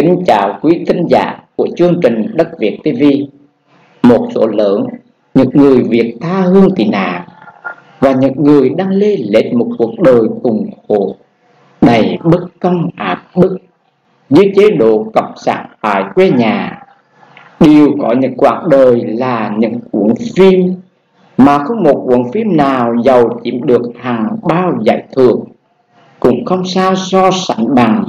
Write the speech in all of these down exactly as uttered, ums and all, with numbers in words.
Kính chào quý thính giả của chương trình Đất Việt ti vi. Một số lớn những người Việt tha hương tị nạn và những người đang lê lết một cuộc đời cùng khổ, đầy bất công áp bức dưới chế độ cộng sản tại quê nhà, đều có những quãng đời là những cuốn phim mà không một cuốn phim nào giàu chiếm được hàng bao giải thưởng, cũng không sao so sánh bằng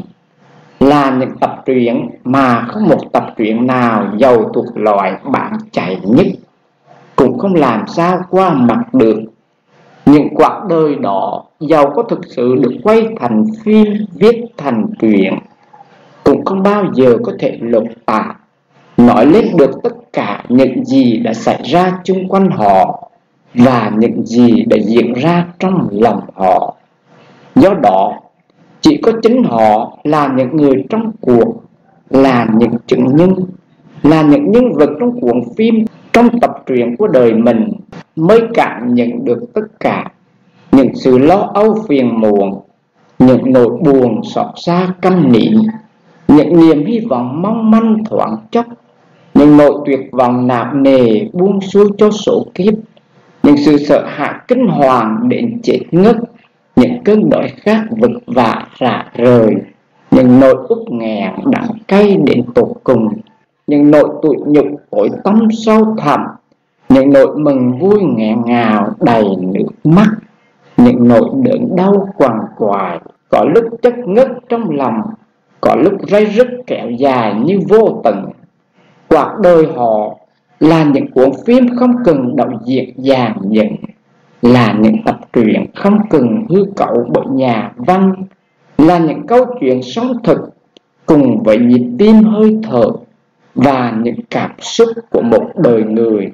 là những tập truyện mà không một tập truyện nào giàu thuộc loại bán chạy nhất, cũng không làm sao qua mặt được. Những quãng đời đó giàu có thực sự được quay thành phim, viết thành truyện, cũng không bao giờ có thể lột tả nói lên được tất cả những gì đã xảy ra chung quanh họ và những gì đã diễn ra trong lòng họ. Do đó, chỉ có chính họ là những người trong cuộc, là những chứng nhân, là những nhân vật trong cuốn phim, trong tập truyện của đời mình mới cảm nhận được tất cả những sự lo âu phiền muộn, những nỗi buồn xót xa căm nịnh, những niềm hy vọng mong manh thoáng chốc, những nỗi tuyệt vọng nặng nề buông xuôi cho số kiếp, những sự sợ hãi kinh hoàng đến chết ngất, những cơn đói khát vực vả rã rời, những nỗi uất nghẹn đắng cay đến tột cùng, những nỗi tủi nhục tối tăm sâu thẳm, những nỗi mừng vui nghẹn ngào đầy nước mắt, những nỗi đớn đau quằn quại, có lúc chất ngất trong lòng, có lúc ray rứt kéo dài như vô tận. Quãng đời họ là những cuốn phim không cần đạo diễn dàn dựng, là những tập truyện không cần hư cấu bởi nhà văn, là những câu chuyện sống thực cùng với nhịp tim hơi thở và những cảm xúc của một đời người.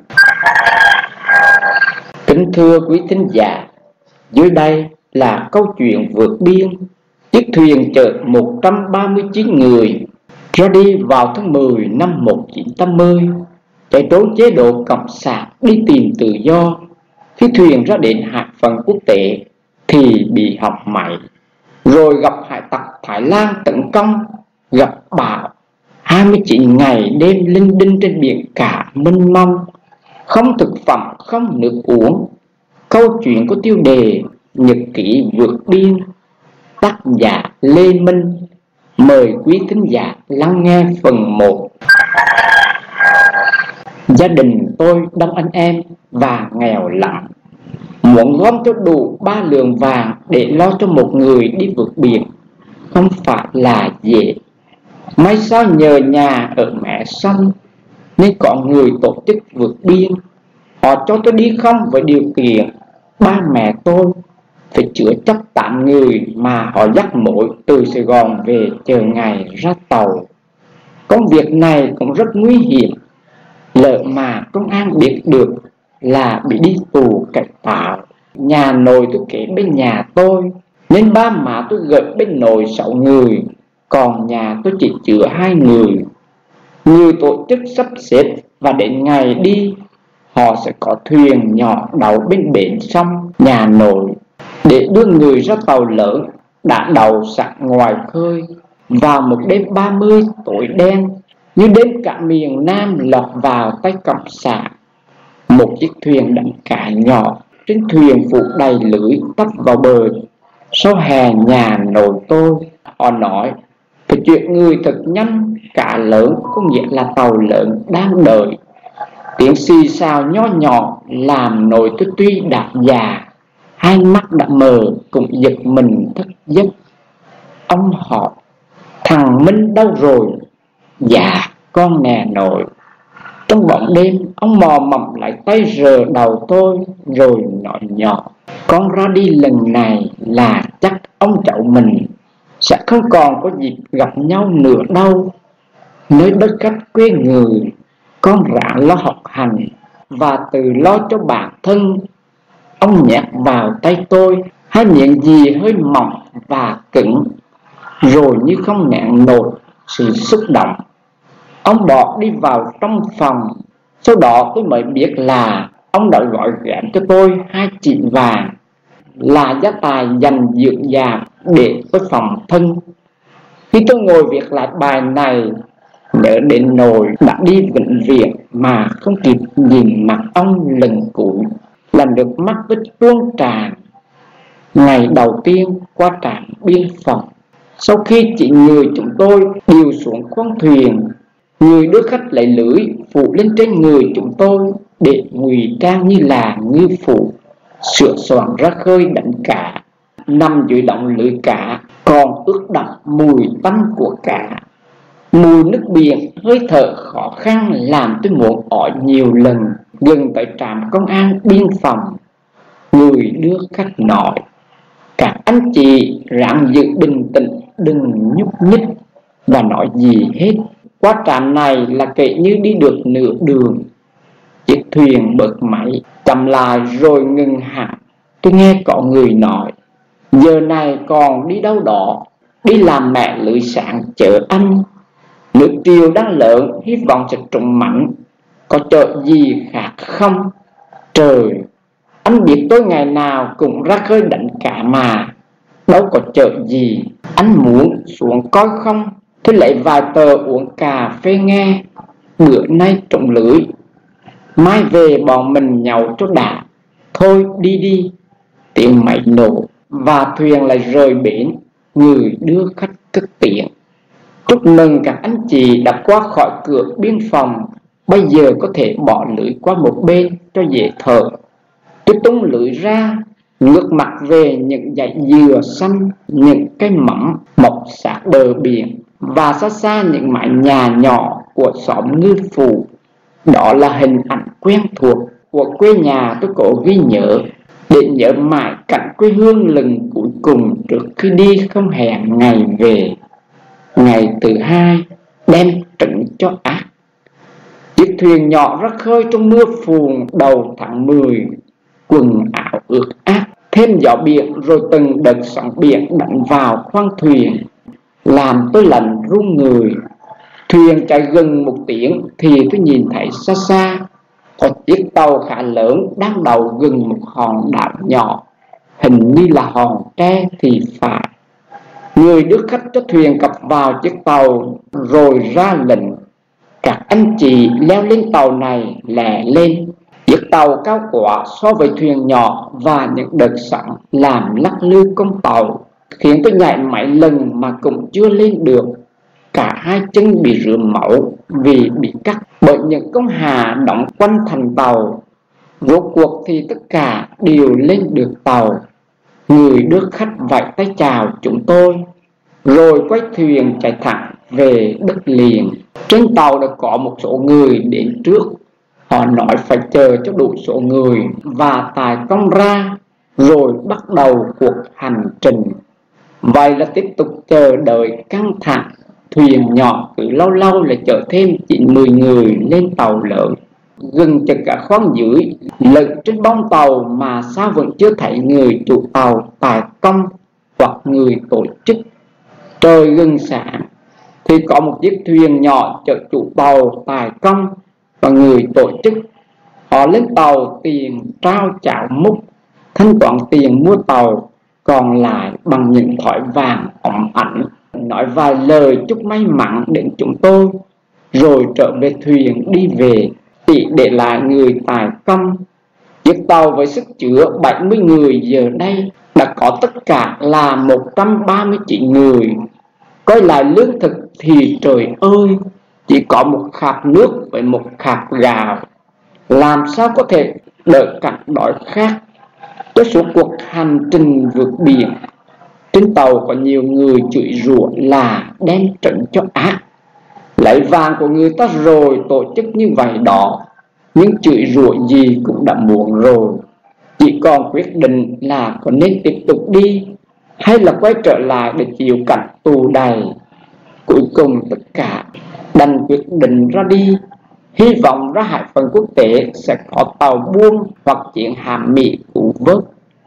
Kính thưa quý thính giả, dưới đây là câu chuyện vượt biên. Chiếc thuyền chở một trăm ba mươi chín người ra đi vào tháng mười năm một nghìn chín trăm tám mươi, chạy trốn chế độ cộng sản đi tìm tự do. Khi thuyền ra đến hải phận quốc tế thì bị hỏng máy, rồi gặp hải tặc Thái Lan tấn công, gặp bão, hai mươi chín ngày đêm linh đinh trên biển cả mênh mông, không thực phẩm, không nước uống. Câu chuyện có tiêu đề Nhật ký vượt biên, tác giả Lê Minh. Mời quý thính giả lắng nghe phần một. Gia đình tôi đông anh em và nghèo lắm, muốn gom cho đủ ba lượng vàng để lo cho một người đi vượt biển không phải là dễ. May sao nhờ nhà ở mẹ sông nên có người tổ chức vượt biên. Họ cho tôi đi không với điều kiện ba mẹ tôi phải chữa chấp tám người mà họ dắt mỗi từ Sài Gòn về chờ ngày ra tàu. Công việc này cũng rất nguy hiểm, lỡ mà công an biết được là bị đi tù cải tạo. Nhà nội tôi kể bên nhà tôi nên ba má tôi gửi bên nội sáu người, còn nhà tôi chỉ chứa hai người. Người tổ chức sắp xếp và đến ngày đi, họ sẽ có thuyền nhỏ đậu bên bến sông nhà nội để đưa người ra tàu lớn đã đậu sẵn ngoài khơi. Vào một đêm ba mươi tối đen như đêm cả miền Nam lọt vào tay cộng sản, một chiếc thuyền đánh cá nhỏ trên thuyền phủ đầy lưới tấp vào bờ sau hè nhà nội tôi. Họ nói phải chuyện người thật nhanh, cá lớn có nghĩa là tàu lớn đang đợi. Tiếng xì xào nho nhỏ làm nội tôi tuy đã già, hai mắt đã mờ cũng giật mình thức giấc. Ông hỏi: "Thằng Minh đâu rồi?" "Dạ con nè nội." Trong bóng đêm, ông mò mẫm lại tay rờ đầu tôi rồi nói nhỏ: "Con ra đi lần này là chắc ông cháu mình sẽ không còn có dịp gặp nhau nữa đâu. Nơi đất khách quê người, con ráng lo học hành và tự lo cho bản thân." Ông nhét vào tay tôi hai miếng gì hơi mỏng và cứng, rồi như không nén nổi sự xúc động, ông bỏ đi vào trong phòng. Sau đó tôi mới biết là ông đã gọi ghém cho tôi hai chỉ vàng, là gia tài dành dưỡng già để tôi phòng thân. Khi tôi ngồi viết lại bài này, nhớ đến nỗi đã đi bệnh viện mà không kịp nhìn mặt ông lần cuối, là nước mắt vết tuôn tràn. Ngày đầu tiên qua trạm biên phòng, sau khi chị người chúng tôi điều xuống khoang thuyền, người đưa khách lấy lưới phủ lên trên người chúng tôi để ngụy trang như là ngư phủ, sửa soạn ra khơi đánh cá. Nằm dưới đống lưới cá còn ướt đậm mùi tanh của cá, mùi nước biển, hơi thở khó khăn làm tôi muốn ói nhiều lần. Gần tới trạm công an biên phòng, người đưa khách nói: các anh chị ráng giữ bình tĩnh, đừng nhúc nhích và nói gì hết. Qua trạm này là kể như đi được nửa đường. Chiếc thuyền bật máy, chậm lại rồi ngừng hẳn. Tôi nghe có người nói: giờ này còn đi đâu đó, đi làm mẹ lưới sáng chở anh. Nước triều đang lớn, hy vọng sẽ trúng mảnh. Có chợ gì khác không? Trời, anh biết tôi ngày nào cũng ra khơi đánh cá mà, đâu có chợ gì. Anh muốn xuống coi không? Tôi lấy vài tờ uống cà phê nghe. Bữa nay trúng lưới, mai về bọn mình nhậu cho đã. Thôi đi đi. Tiếng máy nổ và thuyền lại rời bến. Người đưa khách cất tiếng: chúc mừng các anh chị đã qua khỏi cửa biên phòng, bây giờ có thể bỏ lưới qua một bên cho dễ thở. Tôi tung lưới ra, ngước mặt về những dãy dừa xanh, những cây mắm mọc sát bờ biển, và xa xa những mái nhà nhỏ của xóm ngư phủ. Đó là hình ảnh quen thuộc của quê nhà tôi có ghi nhớ, để nhớ mãi cảnh quê hương lần cuối cùng trước khi đi không hẹn ngày về. Ngày thứ hai đem trứng cho ác. Chiếc thuyền nhỏ ra khơi trong mưa phùn đầu tháng mười, quần áo ướt át, thêm gió biển rồi từng đợt sóng biển đánh vào khoang thuyền, làm tôi lạnh run người. Thuyền chạy gần một tiếng thì tôi nhìn thấy xa xa có chiếc tàu khá lớn đang đậu gần một hòn đảo nhỏ, hình như là hòn Tre thì phải. Người đưa khách cho thuyền cập vào chiếc tàu rồi ra lệnh: các anh chị leo lên tàu này lẹ lên. Chiếc tàu cao quá so với thuyền nhỏ và những đợt sóng làm lắc lư con tàu, khiến tôi nhảy mấy lần mà cũng chưa lên được. Cả hai chân bị rướm máu vì bị cắt bởi những con hà đóng quanh thành tàu. Rốt cuộc thì tất cả đều lên được tàu. Người đưa khách vẫy tay chào chúng tôi, rồi quay thuyền chạy thẳng về đất liền. Trên tàu đã có một số người đến trước. Họ nói phải chờ cho đủ số người và tài công ra, rồi bắt đầu cuộc hành trình. Vậy là tiếp tục chờ đợi căng thẳng. Thuyền nhỏ cứ lâu lâu lại chở thêm chín mười người lên tàu lớn. Gần chật cả khoang dưới lẫn trên bong tàu mà sao vẫn chưa thấy người chủ tàu tài công hoặc người tổ chức. Trời gần sáng thì có một chiếc thuyền nhỏ chở chủ tàu tài công và người tổ chức. Họ lên tàu tiền trao chảo múc, thanh toán tiền mua tàu, còn lại bằng những thỏi vàng óng ảnh, nói vài lời chúc may mắn đến chúng tôi, rồi trở về thuyền đi về, chỉ để lại người tài công. Chiếc tàu với sức chứa bảy mươi người giờ đây đã có tất cả là một trăm ba mươi chín người. Coi lại lương thực thì trời ơi, chỉ có một khạp nước với một khạp gạo, làm sao có thể đỡ cảnh đói khát cho suốt cuộc hành trình vượt biển. Trên tàu có nhiều người chửi rủa là đem trứng cho ác, lấy vàng của người ta rồi tổ chức như vậy đó. Nhưng chửi rủa gì cũng đã muộn rồi, chỉ còn quyết định là có nên tiếp tục đi hay là quay trở lại để chịu cảnh tù đầy. Cuối cùng tất cả đành quyết định ra đi, hy vọng ra hải phận quốc tế sẽ có tàu buôn hoặc chiến hạm Mỹ cứu vớt.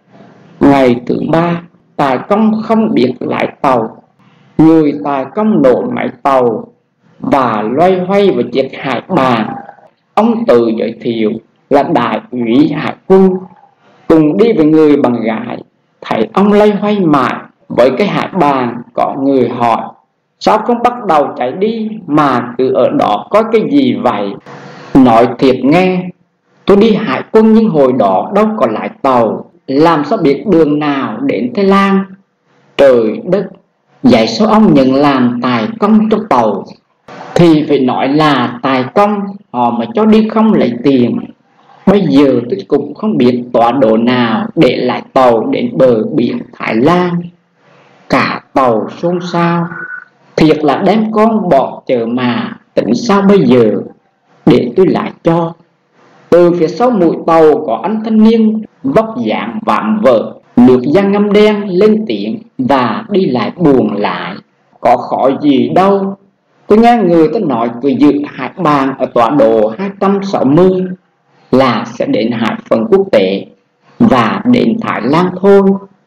Ngày thứ ba, tài công không biết lái tàu. Người tài công nổ máy tàu và loay hoay với chiếc hải bàn. Ông tự giới thiệu là đại úy hải quân, cùng đi với người bạn gái. Thấy ông loay hoay mãi với cái hải bàn, có người hỏi: Sao không bắt đầu chạy đi mà cứ ở đó có cái gì vậy? Nói thiệt nghe, tôi đi hải quân nhưng hồi đó đâu có lái tàu, làm sao biết đường nào đến Thái Lan. Trời đất, vậy sao ông nhận làm tài công cho tàu? Thì phải nói là tài công, họ mà cho đi không lấy tiền. Bây giờ tôi cũng không biết tọa độ nào để lại tàu đến bờ biển Thái Lan. Cả tàu xôn xao, thiệt là đem con bọn chợ mà, tính sao bây giờ? Để tôi lại cho. Từ phía sau mũi tàu có anh thanh niên vóc dáng vạm vỡ, nước da ngâm đen lên tiếng và đi lại buồn lại. Có khó gì đâu, tôi nghe người ta nói cứ dự hải bàn ở tọa độ hai trăm sáu mươi là sẽ đến hải phận quốc tế và đến Thái Lan thôi.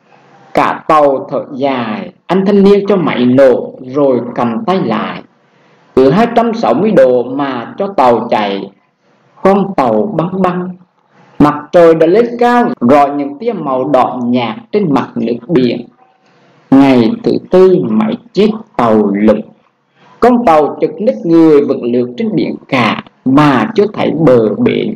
Cả tàu thở dài, anh thanh niên cho máy nổ rồi cầm tay lại. Cứ hai trăm sáu mươi độ mà cho tàu chạy. Con tàu băng băng, mặt trời đã lên cao, rọi những tia màu đỏ nhạt trên mặt nước biển. Ngày thứ tư máy chết tàu lục. Con tàu chực nít người vượt lượt trên biển cả mà chưa thấy bờ bến.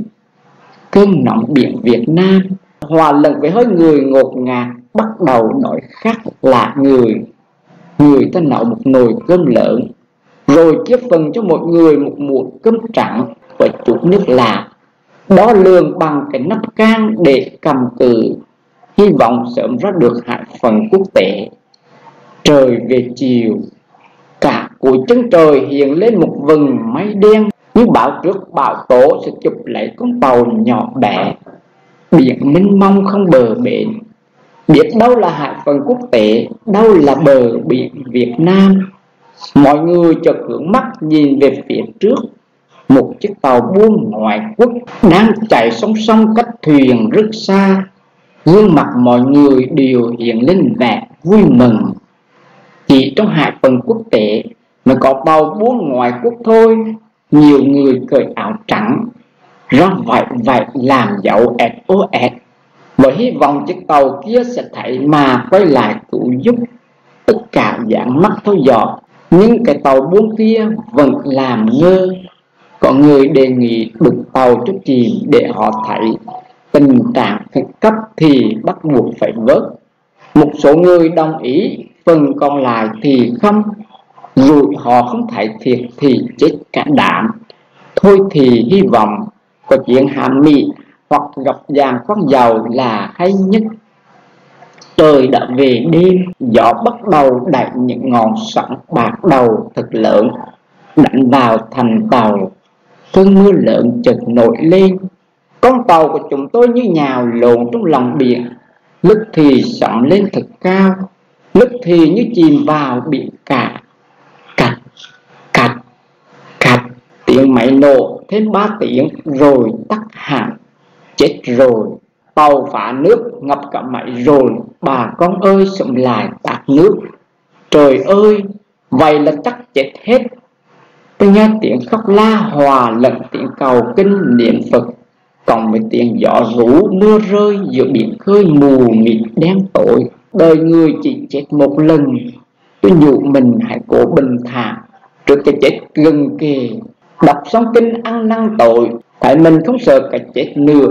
Cơn nóng biển Việt Nam hòa lẫn với hơi người ngột ngạt bắt đầu đói khát lạ người. Người ta nấu một nồi cơm lớn, rồi chia phần cho mọi người một muỗng cơm trắng với chút nước lạ, đo lường bằng cái nắp can để cầm cự, hy vọng sớm ra được hải phận quốc tế. Trời về chiều, cả cuối chân trời hiện lên một vầng mây đen như báo trước bão tố sẽ chụp lấy con tàu nhỏ bé. Biển mênh mông không bờ bến, biết đâu là hải phận quốc tế, đâu là bờ biển Việt Nam. Mọi người chợt hướng mắt nhìn về phía trước. Một chiếc tàu buôn ngoại quốc đang chạy song song cách thuyền rất xa. Gương mặt mọi người đều hiện lên vẻ vui mừng. Chỉ trong hải phận quốc tế mới có tàu buôn ngoại quốc thôi. Nhiều người cởi áo trắng ra vậy vậy làm dấu ét o ét, bởi hy vọng chiếc tàu kia sẽ thấy mà quay lại cứu giúp. Tất cả dán mắt theo dõi, nhưng cái tàu buôn kia vẫn làm ngơ. Có người đề nghị đục tàu cho chìm để họ thấy tình trạng khẩn cấp thì bắt buộc phải vớt. Một số người đồng ý, phần còn lại thì không. Dù họ không thấy thiệt thì chết cả đám. Thôi thì hy vọng có chuyện hạ mị hoặc gặp vàng con dầu là hay nhất. Trời đã về đêm, gió bắt đầu đẩy những ngọn sóng bạc đầu thật lớn đánh vào thành tàu. Cơn mưa lớn chợt nổi lên. Con tàu của chúng tôi như nhào lộn trong lòng biển, lúc thì sóng lên thật cao, lúc thì như chìm vào biển cả. Cạch, cạch, cạch, tiếng máy nổ thêm ba tiếng rồi tắt hẳn. Chết rồi, tàu phá nước ngập cả máy rồi, bà con ơi sống lại tạt nước. Trời ơi, vậy là chắc chết hết. Tôi nghe tiếng khóc la hòa lẫn tiếng cầu kinh niệm Phật, cộng với tiếng gió rú mưa rơi giữa biển khơi mù mịt đen tối. Đời người chỉ chết một lần, tôi nhủ mình hãy cố bình thản trước cái chết gần kề. Đọc xong kinh ăn năn tội, tại mình không sợ cái chết nữa,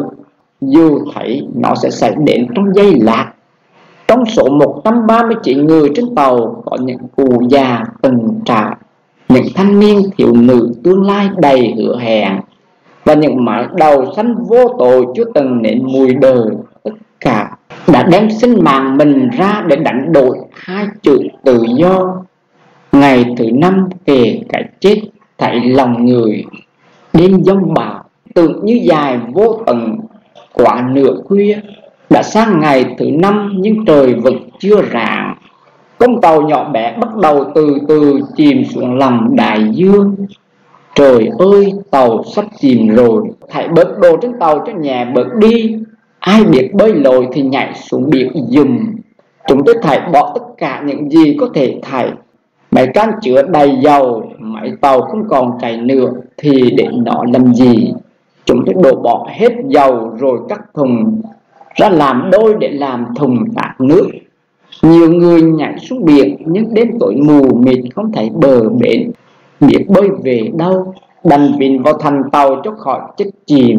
dù thấy nó sẽ xảy đến trong giây lát. Trong số một trăm ba mươi chín người trên tàu có những cụ già từng trải, những thanh niên thiếu nữ tương lai đầy hứa hẹn, và những mái đầu xanh vô tội chưa từng nếm mùi đời. Tất cả đã đem sinh mạng mình ra để đánh đổi hai chữ tự do. Ngày thứ năm kể cái chết thấy lòng người. Đêm giông bão tưởng như dài vô tận, quá nửa khuya đã sang ngày thứ năm nhưng trời vẫn chưa rạng. Con tàu nhỏ bé bắt đầu từ từ chìm xuống lòng đại dương. Trời ơi, tàu sắp chìm rồi, hãy bớt đồ trên tàu cho nhẹ bớt đi. Ai biết bơi lội thì nhảy xuống biển dùm. Chúng tôi thải bỏ tất cả những gì có thể thải. Máy can chứa đầy dầu, máy tàu không còn chạy nữa thì để nó làm gì? Chúng tôi đổ bỏ hết dầu rồi cắt thùng ra làm đôi để làm thùng tạt nước. Nhiều người nhảy xuống biển nhưng đêm tối mù mịt không thấy bờ bến, biết bơi về đâu, đành vịn vào thành tàu cho khỏi chết chìm.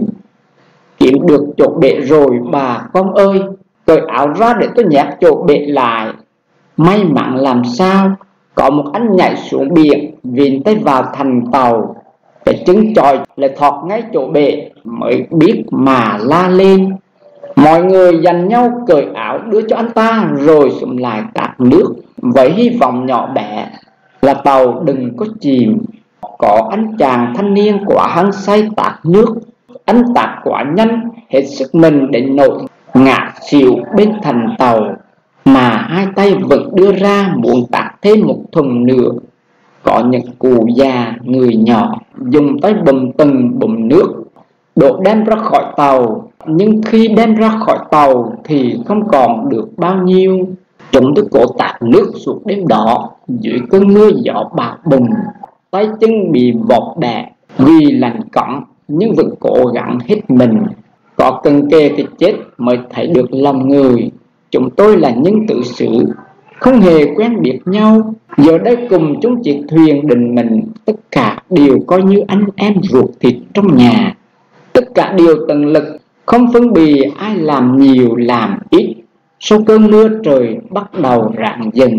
Kiếm được chỗ bể rồi bà con ơi, cởi áo ra để tôi nhét chỗ bể lại. May mắn làm sao, có một anh nhảy xuống biển, vịn tay vào thành tàu. Cái chân chòi lại thọt ngay chỗ bể, mới biết mà la lên. Mọi người dành nhau cởi áo đưa cho anh ta rồi xuống lại tạt nước, với hy vọng nhỏ bé là tàu đừng có chìm. Có anh chàng thanh niên quá hăng say tạt nước, anh tạt quá nhanh, hết sức mình đến nỗi ngã xỉu bên thành tàu, mà hai tay vẫn đưa ra muốn tạt thêm một thùng nữa. Có những cụ già người nhỏ dùng tay bùm từng bùm nước đổ đem ra khỏi tàu, nhưng khi đem ra khỏi tàu thì không còn được bao nhiêu. Chúng tôi cố tạt nước suốt đêm đó dưới cơn mưa gió bạc bùng, tay chân bị vọt bẹ vì lạnh cỏng, nhưng vẫn cố gắng hết mình. Có cần kề cái chết mới thấy được lòng người. Chúng tôi là những tự xử, không hề quen biết nhau, giờ đây cùng chúng chiếc thuyền định mệnh, tất cả đều coi như anh em ruột thịt trong nhà. Tất cả đều tận lực, không phân bì ai làm nhiều làm ít. Sau cơn mưa trời bắt đầu rạng dần,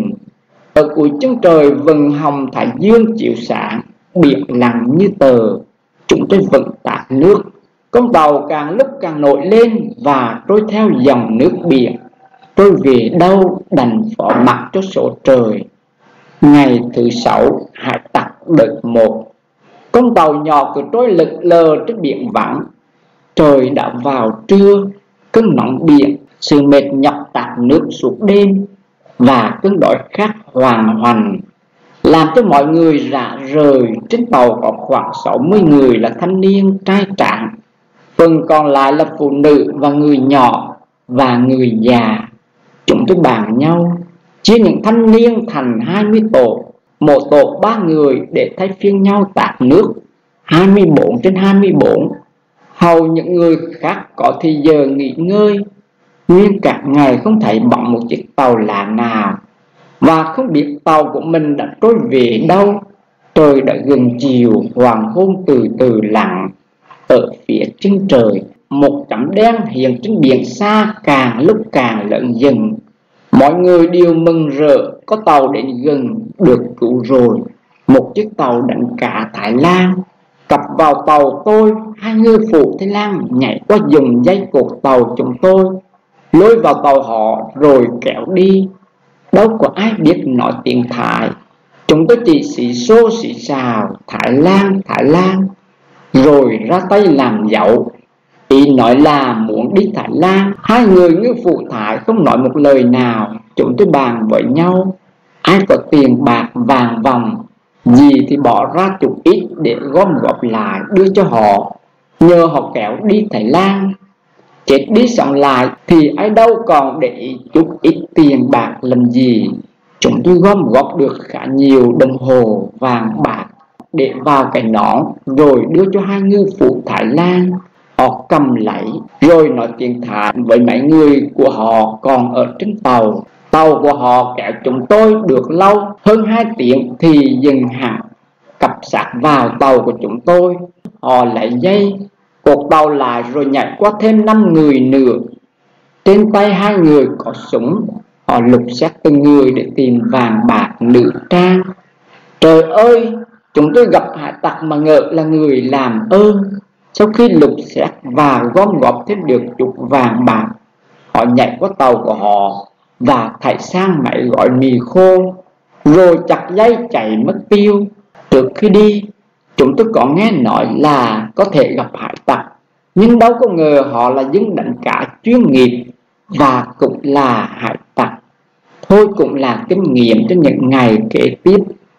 ở cuối chân trời vầng hồng thái dương chiếu sáng, biển lặng như tờ. Chúng tôi vẫn tạt nước, con tàu càng lúc càng nổi lên và trôi theo dòng nước biển. Trôi về đâu đành phó mặc cho số trời. Ngày thứ sáu hải tặc đợt một, con tàu nhỏ cứ trôi lực lờ trên biển vắng. Trời đã vào trưa, cơn nóng biển, sự mệt nhọc tạt nước suốt đêm và cơn đói khát hoàng hoành làm cho mọi người rã rời. Trên tàu có khoảng sáu mươi người là thanh niên trai tráng, phần còn lại là phụ nữ và người nhỏ và người già. Chúng tôi bàn nhau chia những thanh niên thành hai mươi tổ, một tổ ba người để thay phiên nhau tạt nước, hai mươi bốn trên hai mươi bốn. Hầu những người khác có thì giờ nghỉ ngơi. Nguyên cả ngày không thấy bóng một chiếc tàu lạ nào, và không biết tàu của mình đã trôi về đâu. Trời đã gần chiều, hoàng hôn từ từ lặng. Ở phía trên trời, một chấm đen hiện trên biển xa càng lúc càng lớn dần. Mọi người đều mừng rỡ, có tàu đến gần, được cứu rồi. Một chiếc tàu đánh cá Thái Lan cặp vào tàu tôi. Hai ngư phụ Thái Lan nhảy qua dùng dây cột tàu chúng tôi, lôi vào tàu họ rồi kéo đi. Đâu có ai biết nói tiếng Thái, chúng tôi chỉ xì xô xì xào Thái Lan Thái Lan, rồi ra tay làm dấu. Ý nói là muốn đi Thái Lan. Hai người ngư phụ Thái không nói một lời nào. Chúng tôi bàn với nhau, ai có tiền bạc vàng vòng gì thì bỏ ra chút ít để gom góp lại đưa cho họ, nhờ họ kéo đi Thái Lan. Chết đi sống lại thì ai đâu còn để chút ít tiền bạc làm gì. Chúng tôi gom góp được khá nhiều đồng hồ vàng bạc để vào cái nón, rồi đưa cho hai ngư phụ Thái Lan. Họ cầm lấy rồi nói tiếng Thái với mấy người của họ còn ở trên tàu. Tàu của họ kéo chúng tôi được lâu hơn hai tiếng thì dừng hẳn, cặp sát vào tàu của chúng tôi. Họ lấy dây cột tàu lại rồi nhảy qua thêm năm người nữa. Trên tay hai người có súng. Họ lục xét từng người để tìm vàng bạc nữ trang. Trời ơi, chúng tôi gặp hải tặc mà ngờ là người làm ơn. Sau khi lục xét và gom góp thêm được chút vàng bạc, họ nhảy qua tàu của họ và thảy sang máy gói mì khô, rồi chặt dây chạy mất tiêu. Trước khi đi, chúng tôi có nghe nói là có thể gặp hải tặc, nhưng đâu có ngờ họ là dân đánh cá chuyên nghiệp và cũng là hải tặc. Thôi cũng là kinh nghiệm cho những ngày kế tiếp.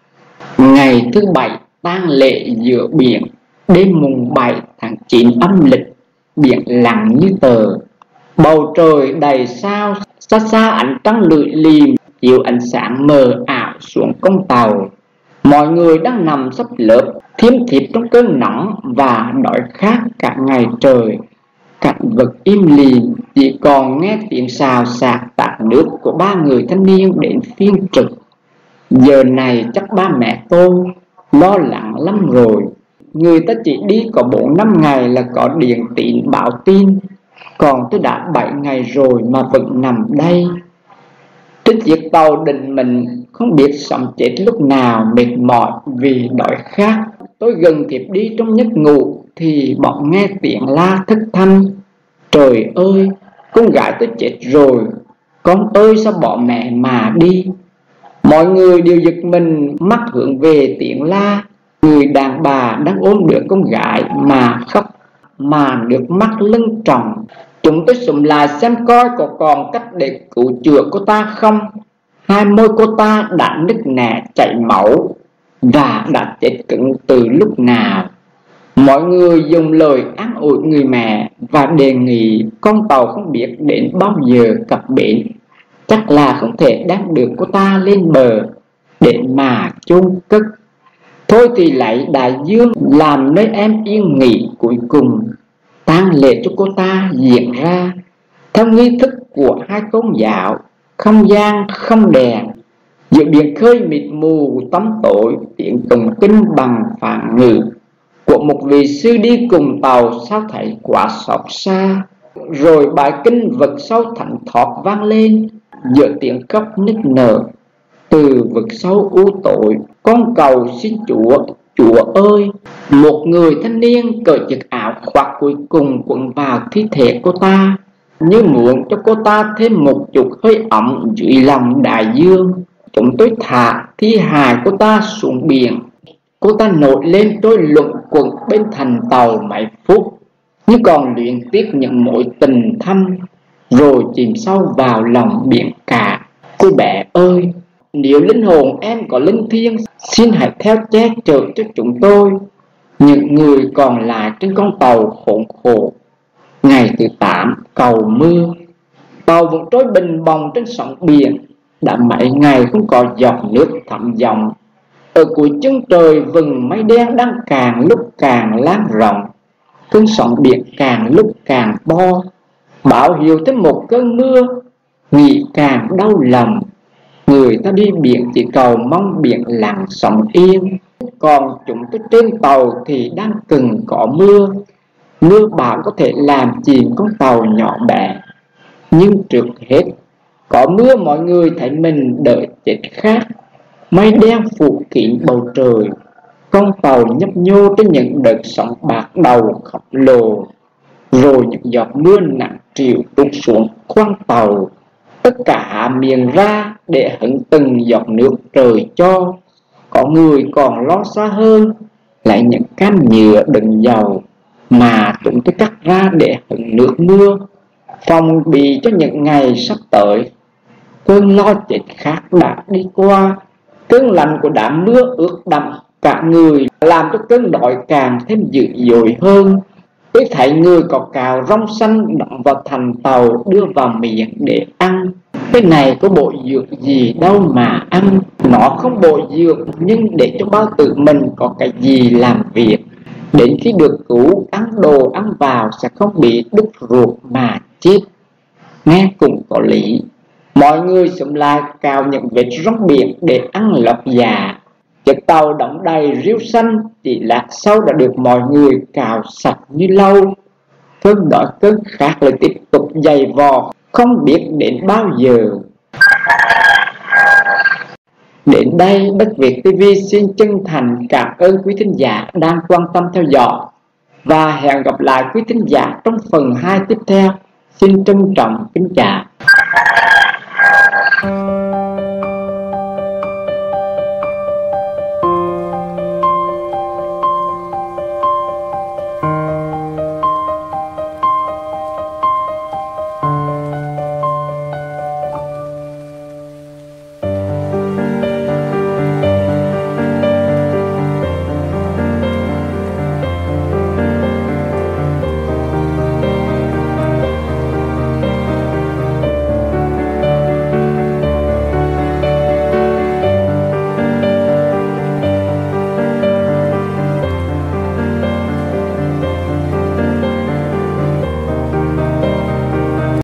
Ngày thứ bảy tang lễ giữa biển. Đêm mùng bảy tháng chín âm lịch, biển lặng như tờ. Bầu trời đầy sao, xa xa ánh trăng lưỡi liềm chiếu ánh sáng mờ ảo xuống con tàu. Mọi người đang nằm sắp lớp, thiêm thiếp trong cơn nóng và đói khát cả ngày trời. Cảnh vật im lìm, chỉ còn nghe tiếng xào xạc tạt nước của ba người thanh niên đến phiên trực. Giờ này chắc ba mẹ tôi lo lắng lắm rồi. Người ta chỉ đi có bốn năm ngày là có điện tín báo tin, còn tôi đã bảy ngày rồi mà vẫn nằm đây. Trên chiếc tàu định mình không biết sống chết lúc nào, mệt mỏi vì đói khát. Tôi gần thiếp đi trong giấc ngủ thì bỗng nghe tiếng la thất thanh. Trời ơi, con gái tôi chết rồi, con ơi sao bỏ mẹ mà đi. Mọi người đều giật mình mắt hướng về tiếng la. Người đàn bà đang ôm đứa con gái mà khóc mà nước mắt lưng tròng. Chúng tôi sụm lại xem coi có còn cách để cứu chữa cô ta không. Hai môi cô ta đã nứt nẻ chảy máu và đã chết cứng từ lúc nào. Mọi người dùng lời an ủi người mẹ và đề nghị con tàu không biết đến bao giờ cập bến. Chắc là không thể đem được cô ta lên bờ để mà chôn cất. Thôi thì lấy đại dương làm nơi em yên nghỉ cuối cùng. Tang lễ cho cô ta diễn ra theo nghi thức của hai tôn giáo, không gian không đèn. Giữa biển khơi mịt mù tăm tối, tiếng tụng kinh bằng phản ngữ của một vị sư đi cùng tàu sao thấy quá xót xa. Rồi bài kinh vực sâu thảnh thót vang lên giữa tiếng khóc nức nở. Từ vực sâu u tối, con cầu xin Chúa, Chúa ơi. Một người thanh niên cởi chiếc áo khoác cuối cùng quấn vào thi thể cô ta, như muốn cho cô ta thêm một chút hơi ấm dưới lòng đại dương. Chúng tôi thả thi hài cô ta xuống biển. Cô ta nổi lên trôi luẩn quẩn bên thành tàu mấy phút, như còn luyến tiếc những mối tình thâm, rồi chìm sâu vào lòng biển cả. Cô bé ơi, nếu linh hồn em có linh thiêng, xin hãy theo che chở cho chúng tôi, những người còn lại trên con tàu khốn khổ. Ngày thứ tám cầu mưa, tàu vẫn trôi bình bồng trên sóng biển. Đã mấy ngày không có giọt nước thấm dòng. Ở cuối chân trời vầng mây đen đang càng lúc càng lan rộng, cơn sóng biển càng lúc càng to, báo hiệu thêm một cơn mưa. Nghĩ càng đau lòng. Người ta đi biển chỉ cầu mong biển lặng sóng yên, còn chúng tôi trên tàu thì đang cần có mưa. Mưa bão có thể làm chìm con tàu nhỏ bé, nhưng trước hết có mưa mọi người thấy mình đợi chết khác. Mây đen phủ kín bầu trời, con tàu nhấp nhô trên những đợt sóng bạc đầu khổng lồ. Rồi những giọt mưa nặng trĩu trút xuống khoang tàu. Tất cả hạ miệng ra để hứng từng giọt nước trời cho. Có người còn lo xa hơn, lại những can nhựa đựng dầu mà chúng tôi cắt ra để hứng nước mưa, phòng bị cho những ngày sắp tới. Cơn lo chết khát đã đi qua, cơn lạnh của đám mưa ướt đẫm cả người, làm cho cơn đói càng thêm dữ dội hơn. Tôi thấy người có cào rong xanh đóng vào thành tàu đưa vào miệng để ăn. Cái này có bổ dưỡng gì đâu mà ăn. Nó không bổ dưỡng, nhưng để cho bao tử mình có cái gì làm việc. Đến khi được cứu, ăn đồ ăn vào sẽ không bị đứt ruột mà chết. Nghe cũng có lý. Mọi người xúm lại cào những vết rong biển để ăn lọc dạ. Chiếc tàu đóng đầy rêu xanh, chỉ lát sau đã được mọi người cào sạch như lâu. Cơn đói cơn khát lại tiếp tục dày vò, không biết đến bao giờ. Đến đây, Đất Việt ti vi xin chân thành cảm ơn quý thính giả đang quan tâm theo dõi. Và hẹn gặp lại quý thính giả trong phần hai tiếp theo. Xin trân trọng kính chào.